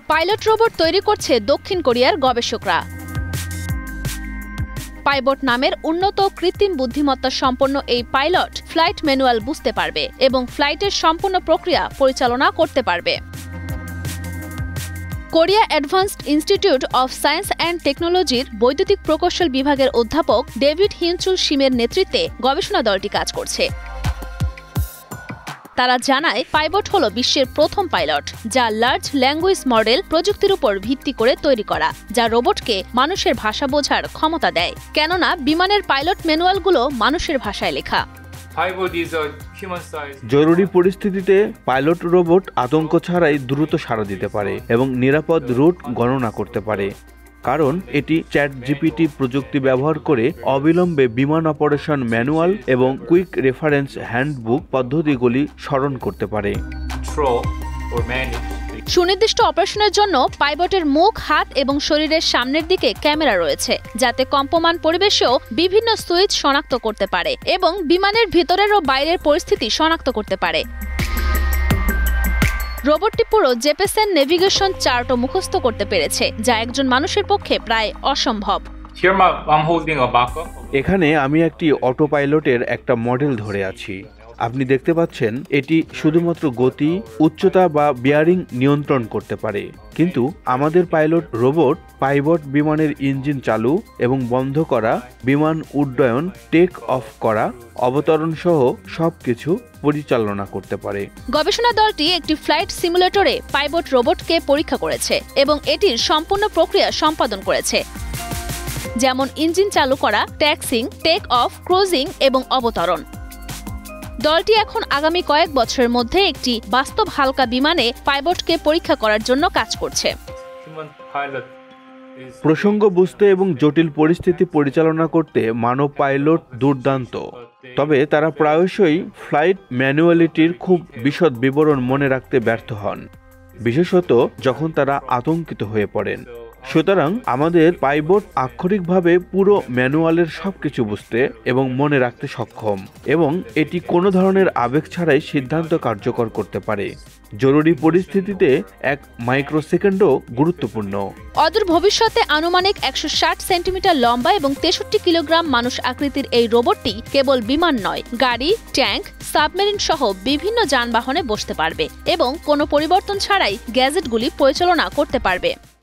Pilot robot তৈরি করছে দক্ষিণ কোরিয়ার গবেষকরা। পাইবট নামের উন্নত কৃত্রিম বুদ্ধিমত্তা সম্পন্ন এই পাইলট ফ্লাইট ম্যানুয়াল বুঝতে পারবে এবং ফ্লাইটের সম্পূর্ণ প্রক্রিয়া পরিচালনা করতে পারবে। Korea advanced institute of science and টেকনোলজির বৈদ্যুতিক প্রকৌশল বিভাগের অধ্যাপক ডেভিড হিনচুল শিমের নেতৃত্বে গবেষণা দলটি কাজ করছে। তারা জানায় পাইবট হলো বিশ্বের প্রথম পাইলট, যা লার্জ ল্যাঙ্গুয়েজ মডেল প্রযুক্তির উপর ভিত্তি করে তৈরি করা, যা রোবটকে মানুষের ভাষা বোঝার ক্ষমতা দেয়, কেননা বিমানের পাইলট ম্যানুয়ালগুলো মানুষের ভাষায় লেখা। জরুরি পরিস্থিতিতে পাইলট রোবট আতঙ্ক ছাড়াই দ্রুত সাড়া দিতে পারে এবং নিরাপদ রুট গণনা করতে পারে, কারণ এটি চ্যাট জিপিটি প্রযুক্তি ব্যবহার করে অবিলম্বে বিমান অপারেশন ম্যানুয়াল এবং কুইক রেফারেন্স হ্যান্ডবুক পদ্ধতিগুলি স্মরণ করতে পারে। সুনির্দিষ্ট অপারেশনের জন্য পাইলটের মুখ, হাত এবং শরীরের সামনের দিকে ক্যামেরা রয়েছে, যাতে কম্পমান পরিবেশেও বিভিন্ন সুইচ শনাক্ত করতে পারে এবং বিমানের ভিতরের ও বাইরের পরিস্থিতি শনাক্ত করতে পারে। রোবটটি পুরো জেপেসেন নেভিগেশন চার্টও মুখস্থ করতে পেরেছে, যা একজন মানুষের পক্ষে প্রায় অসম্ভব। এখানে আমি একটি অটো পাইলটের একটা মডেল ধরে আছি। আপনি দেখতে পাচ্ছেন এটি শুধুমাত্র গতি, উচ্চতা বা বিয়ারিং নিয়ন্ত্রণ করতে পারে, কিন্তু আমাদের পাইলট রোবট পাইবট বিমানের ইঞ্জিন চালু এবং বন্ধ করা, বিমান উড্ডয়ন, টেক অফ করা, অবতরণ সহ সবকিছু পরিচালনা করতে পারে। গবেষণা দলটি একটি ফ্লাইট সিমুলেটরে পাইবট রোবটকে পরীক্ষা করেছে এবং এটির সম্পূর্ণ প্রক্রিয়া সম্পাদন করেছে, যেমন ইঞ্জিন চালু করা, ট্যাক্সিং, টেক অফ, ক্রুজিং এবং অবতরণ। দলটি এখন আগামী কয়েক বছরের মধ্যে একটি বাস্তব হালকা বিমানে পাইলটকে পরীক্ষা করার জন্য কাজ করছে। প্রসঙ্গ বুঝতে এবং জটিল পরিস্থিতি পরিচালনা করতে মানব পাইলট দুর্দান্ত, তবে তারা প্রায়শই ফ্লাইট ম্যানুয়ালিটির খুব বিশদ বিবরণ মনে রাখতে ব্যর্থ হন, বিশেষত যখন তারা আতঙ্কিত হয়ে পড়েন। সুতরাং আমাদের পাইবট আক্ষরিকভাবে পুরো ম্যানুয়ালের সবকিছু বুঝতে এবং মনে রাখতে সক্ষম, এবং এটি কোনো ধরনের আবেগ ছাড়াই সিদ্ধান্ত কার্যকর করতে পারে। জরুরি পরিস্থিতিতে এক মাইক্রোসেকেন্ডও গুরুত্বপূর্ণ। অদূর ভবিষ্যতে আনুমানিক 160 সেন্টিমিটার লম্বা এবং 63 কিলোগ্রাম মানুষ আকৃতির এই রোবটটি কেবল বিমান নয়, গাড়ি, ট্যাঙ্ক, সাবমেরিন সহ বিভিন্ন যানবাহনে বসতে পারবে এবং কোনো পরিবর্তন ছাড়াই গ্যাজেটগুলি পরিচালনা করতে পারবে।